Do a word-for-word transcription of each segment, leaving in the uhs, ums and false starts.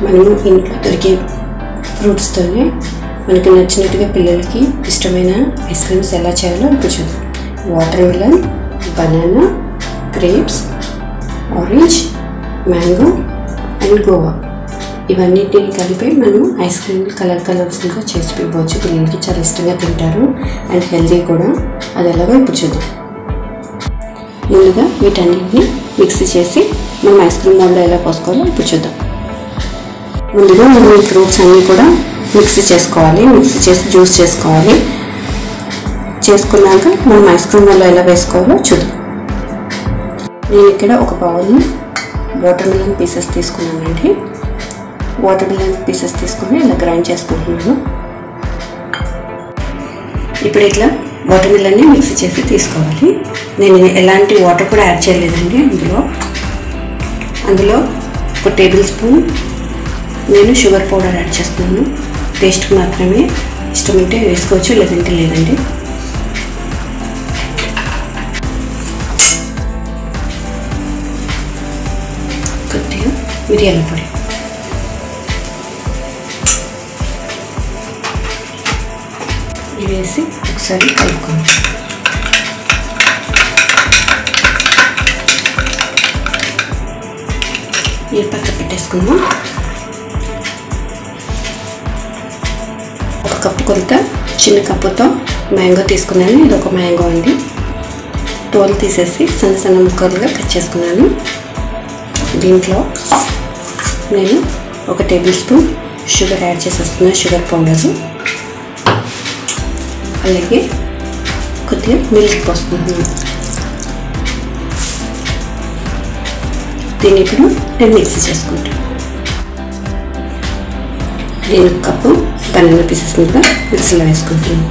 మనం ఇంట్లో దొరికే ఫ్రూట్స్తోనే మనకి నచ్చినట్టుగా పిల్లలకి ఇష్టమైన ఐస్ క్రీమ్స్ ఎలా చేయాలో ఇప్పుడు చూద్దాం. Watermelon, banana, grapes, orange, mango and guava ఇవన్నిటిని కలిపి మనం ఐస్ క్రీమ్ కలర్ కలర్ఫుల్గా చేసి ఇవ్వచ్చు. పిల్లలకి చాలా ఇష్టంగా తింటారు అండ్ హెల్తీ కూడా. అది ఎలాగో ఇప్పుడు చూద్దాం. ముందుగా వీటన్నిటిని మిక్సీ చేసి మనం ఐస్ క్రీమ్ మోల్డ్లో ఎలా పోసుకోవాలో ఇప్పుడు చూద్దాం. ముందుగా మనం ఈ ఫ్రూట్స్ అన్నీ కూడా మిక్సీ చేసుకోవాలి. మిక్సీ చేసి జ్యూస్ చేసుకోవాలి. చేసుకున్నాక మనం ఐస్ క్రీమ్ మోల్డ్లో ఎలా వేసుకోవాలో చూద్దాం. నేను ఇక్కడ ఒక బౌల్ని వాటర్ మిలన్ పీసెస్ తీసుకున్నానండి. వాటర్ మిలన్ పీసెస్ తీసుకొని ఇలా గ్రైండ్ చేసుకుంటున్నాను. ఇప్పుడు ఇట్లా వాటర్ మిలన్ని మిక్సీ చేసి తీసుకోవాలి. నేను ఎలాంటి వాటర్ కూడా యాడ్ చేయలేదండి. అందులో అందులో ఒక టేబుల్ స్పూన్ నేను షుగర్ పౌడర్ యాడ్ చేస్తున్నాను. టేస్ట్కి మాత్రమే, ఇష్టమైతే వేసుకోవచ్చు, లేదంటే లేదండి. కొద్దిగా మిరియాల పొడి, ఇవి వేసి ఒకసారి కలుపుకోండి. ఈ పక్క పెట్టేసుకుందాం. ఒక కప్పు కొలత చిన్న కప్పుతో మ్యాంగో తీసుకున్నాను. ఇది ఒక మ్యాంగో అండి. తోలు తీసేసి సన్న సన్న ముక్కలుగా కట్ చేసుకున్నాను. దీంట్లో నేను ఒక టేబుల్ స్పూన్ షుగర్ యాడ్ చేసేస్తున్నాను, షుగర్ పౌడరు. అలాగే కొద్దిగా మిల్క్ పోసుకుంటున్నాను. దీన్ని ఇప్పుడు నేను మిక్సీ చేసుకుంటాను. నేను ఒక కప్పు బనానా పీసెస్ మీద మిక్సీలో వేసుకుంటున్నాను.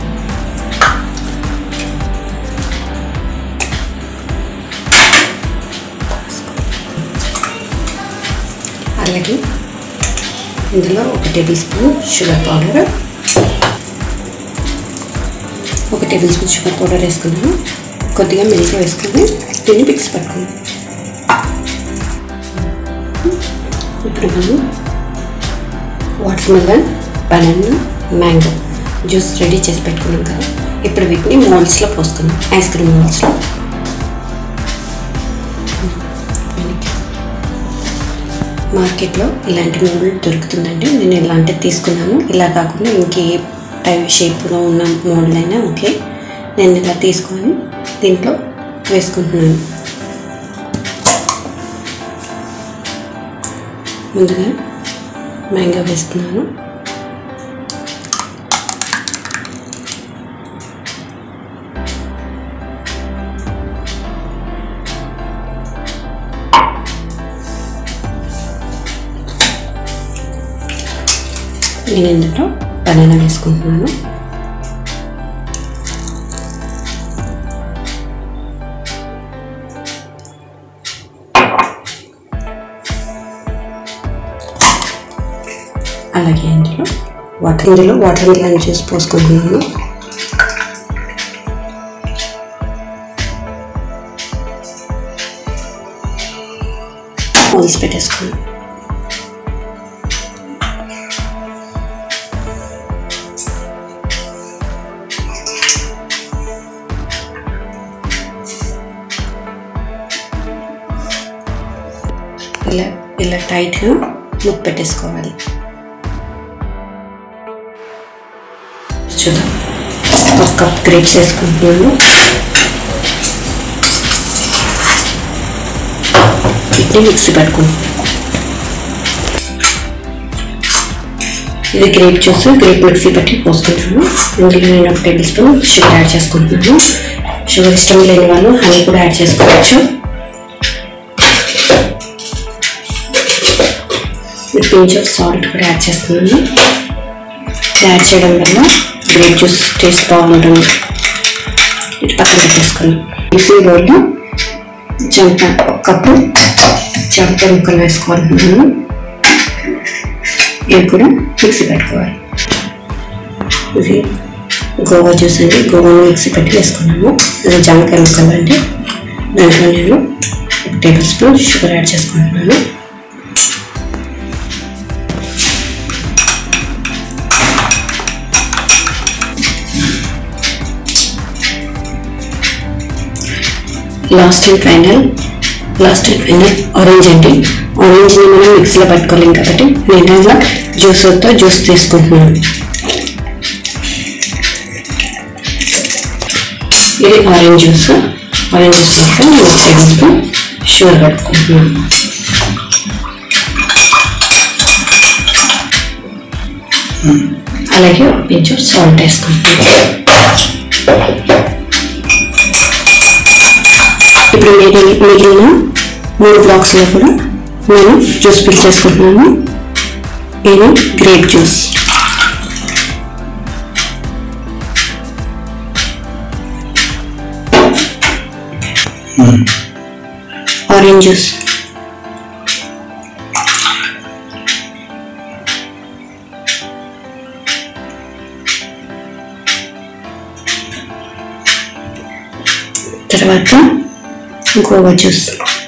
అలాగే ఇందులో ఒక టేబుల్ స్పూన్ షుగర్ పౌడర్, ఒక టేబుల్ స్పూన్ షుగర్ పౌడర్ వేసుకున్నాను. కొద్దిగా మిల్క్ వేసుకొని దీన్ని మిక్స్ పట్టుకున్నాను. ఇప్పుడు మనం watermelon, banana, mango juice ready చేసి పెట్టుకున్నాం కదా. ఇప్పుడు వీటిని మోల్డ్స్లో పోసుకున్నాం, ఐస్ క్రీమ్ మోల్డ్స్లో. మార్కెట్లో ఇలాంటి మోల్డ్ దొరుకుతుందండి. నేను ఇలాంటివి తీసుకున్నాను. ఇలా కాకుండా ఇంకే టైప్ షేప్లో ఉన్న మోల్డ్ అయినా ఓకే. నేను ఇలా తీసుకొని దీంట్లో వేసుకుంటున్నాను. ముందుగా మ్యాంగో వేస్తున్నాను. నేను ఇందులో బనానా వేసుకుంటున్నాను. అలాగే ఇందులో వాటర్ ఇందులో వాటర్ మిలన్ జ్యూస్ పోసుకుంటున్నాను. హోల్స్ పెట్టేసుకున్నాను. ఇలా ఇలా టైట్గా ముక్ పెట్టేసుకోవాలి. చూద్దాం. ఒక కప్ గ్రేప్స్ వేసుకుంటున్నాను. వీటిని మిక్సీ పట్టుకుంటాను. ఇది గ్రేప్ జ్యూస్, గ్రేప్ మిక్సీ పట్టి పోసుకుంటున్నాను. ఇందులో నేను ఒక టేబుల్ స్పూన్ షుగర్ యాడ్ చేసుకుంటున్నాను. షుగర్ ఇష్టం లేని వాళ్ళు హనీ కూడా యాడ్ చేసుకోవచ్చు. పించ్ ఆఫ్ సాల్ట్ కూడా యాడ్ చేస్తున్నాను. యాడ్ చేయడం వల్ల గ్రేప్ జ్యూస్ టేస్ట్ బాగుంటుంది. ఇటు పక్కన పెట్టేసుకుని మిక్సీ బౌల్లో చెంప ఒక కప్పు చెంప ముక్కలు వేసుకోవాలనుకున్నాను. ఇవి కూడా మిక్సీ పెట్టుకోవాలి. ఇది గోవా జ్యూస్ అండి. గోవాను మిక్సీ పెట్టి వేసుకున్నాము. ఇది జామకాయ ముక్కలు అండి. దాంట్లో నేను ఒక టేబుల్ స్పూన్ షుగర్ యాడ్ చేసుకుంటున్నాను. Last and final last and final orange అండి. ఆరెంజ్ని మనం మిక్సీలో పట్టుకోలేం కాబట్టి నేను ఇలా జ్యూసర్తో జ్యూస్ తీసుకుంటున్నాను. ఇది ఆరెంజ్ జ్యూస్. ఆరెంజ్ జ్యూస్ మొత్తం నేను ఒక టేబుల్ స్పూన్ షుగర్ కట్టుకుంటున్నాను. అలాగే ఒక పించు సాల్ట్ వేసుకుంటున్నాను. ఇప్పుడు మిగిలిన మిగిలిన మూడు బ్లాక్స్లో కూడా నేను జ్యూస్ ఫిల్ చేసుకుంటున్నాను. ఇది గ్రేప్ జ్యూస్. ఆరెంజ్ జ్యూస్, తర్వాత గోవా జ్యూస్,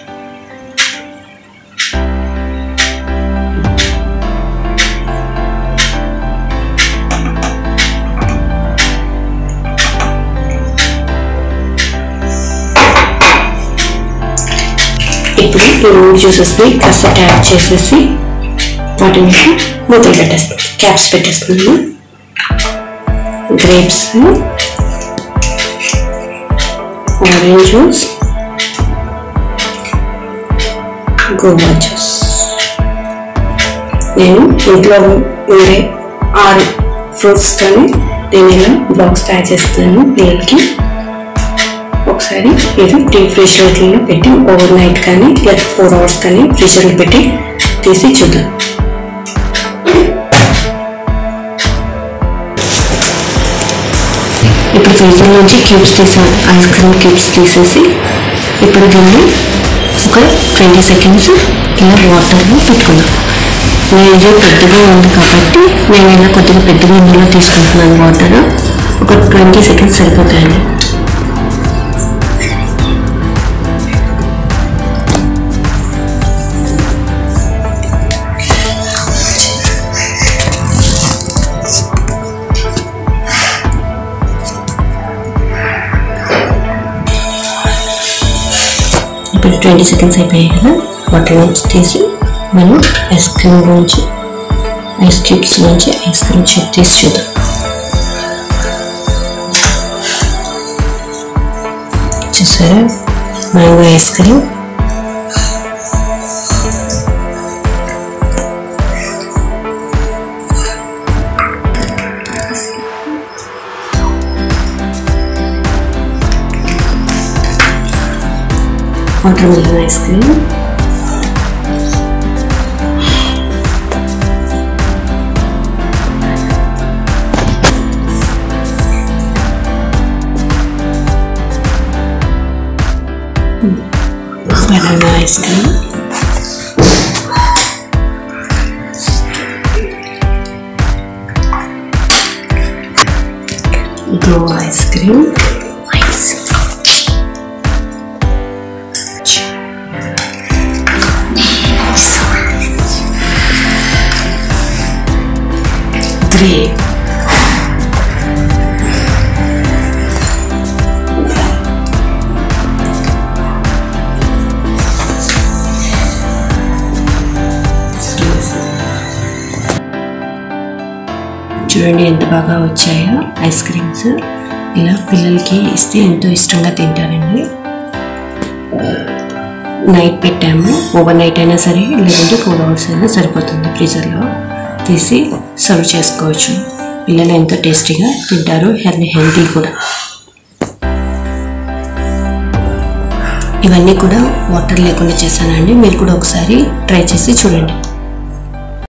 ఇప్పుడు ఈ మూడు జ్యూసెస్ని కాస్త ట్యాప్ చేసేసి వాటి మీద మూతలు పెట్టేస్తాను, క్యాప్స్ పెట్టేస్తున్నాను. Grapes, orange juice, guava juice. నేను ఇంట్లో ఉండే ఆరు ఫ్రూట్స్ కానీ నేను ఇలా బాక్స్ తయారు చేస్తున్నాను పిల్లలకి. ఒకసారి ఇది డీప్ ఫ్రిడ్జ్లో పెట్టి ఓవర్ నైట్ కానీ లేదా ఫోర్ అవర్స్ కానీ ఫ్రిడ్జ్లో పెట్టి తీసి చూద్దాం. ఇప్పుడు ఫ్రీజర్ నుంచి క్యూబ్స్ తీసాను, ఐస్ క్రీమ్ క్యూబ్స్ తీసేసి ఇప్పుడు దీన్ని ఒక ట్వంటీ సెకండ్స్ ఇలా వాటర్లో పెట్టుకున్నాం. నేను ఇది పెద్దగా ఉంది కాబట్టి నేను ఇలా కొద్దిగా పెద్దగా ఇందులో తీసుకుంటున్నాను. వాటర్ ఒక ట్వంటీ సెకండ్స్ సరిపోతాయండి. ఇప్పుడు ట్వంటీ సెకండ్స్ అయిపోయాయి కదా, వాటర్ నుంచి తీసి మనం ఐస్ క్రీమ్ నుంచి ఐస్ క్యూబ్స్ నుంచి ఐస్ క్రీమ్ చిప్ తీసి చూద్దాం. చూసారా mango ice cream. Watermelon ice cream, banana ice cream, guava ice cream, grape, చూడండి ఎంత బాగా వచ్చాయో ఐస్ క్రీమ్స్. ఇలా పిల్లలకి ఇస్తే ఎంతో ఇష్టంగా తింటారండి. నైట్ పెట్టాము, ఓవర్ నైట్ అయినా సరే లేదంటే ఫోర్ అవర్స్ అయినా సరిపోతుంది. ఫ్రీజర్లో తీసి సర్వ్ చేసుకోవచ్చు. పిల్లలు ఎంతో టేస్టీగా తింటారు, హెల్తీ హెల్తీ కూడా. ఇవన్నీ కూడా వాటర్ లేకుండా చేశానండి. మీరు కూడా ఒకసారి ట్రై చేసి చూడండి.